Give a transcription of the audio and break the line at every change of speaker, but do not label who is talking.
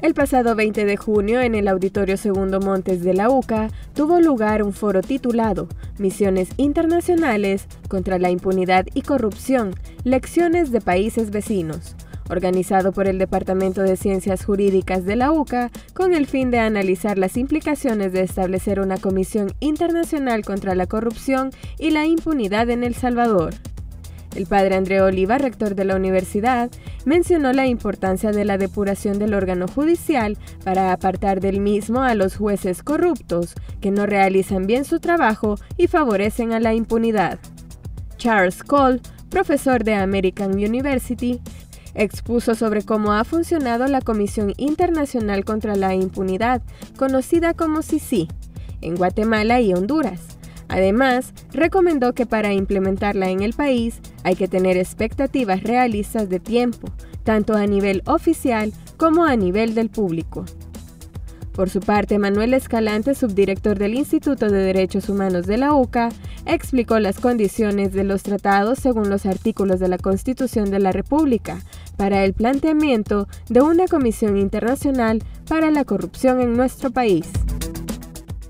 El pasado 20 de junio, en el Auditorio Segundo Montes de la UCA, tuvo lugar un foro titulado Misiones Internacionales contra la Impunidad y Corrupción, Lecciones de Países Vecinos, organizado por el Departamento de Ciencias Jurídicas de la UCA, con el fin de analizar las implicaciones de establecer una comisión internacional contra la corrupción y la impunidad en El Salvador. El padre André Oliva, rector de la universidad, mencionó la importancia de la depuración del órgano judicial para apartar del mismo a los jueces corruptos, que no realizan bien su trabajo y favorecen a la impunidad. Charles Cole, profesor de American University, expuso sobre cómo ha funcionado la Comisión Internacional contra la Impunidad, conocida como CICI, en Guatemala y Honduras. Además, recomendó que para implementarla en el país hay que tener expectativas realistas de tiempo, tanto a nivel oficial como a nivel del público. Por su parte, Manuel Escalante, subdirector del Instituto de Derechos Humanos de la UCA, explicó las condiciones de los tratados según los artículos de la Constitución de la República para el planteamiento de una comisión internacional para la corrupción en nuestro país.